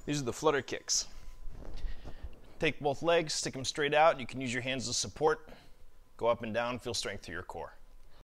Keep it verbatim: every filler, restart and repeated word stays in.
These are the Flutter Kicks. Take both legs, stick them straight out. You can use your hands as support. Go up and down, feel strength through your core.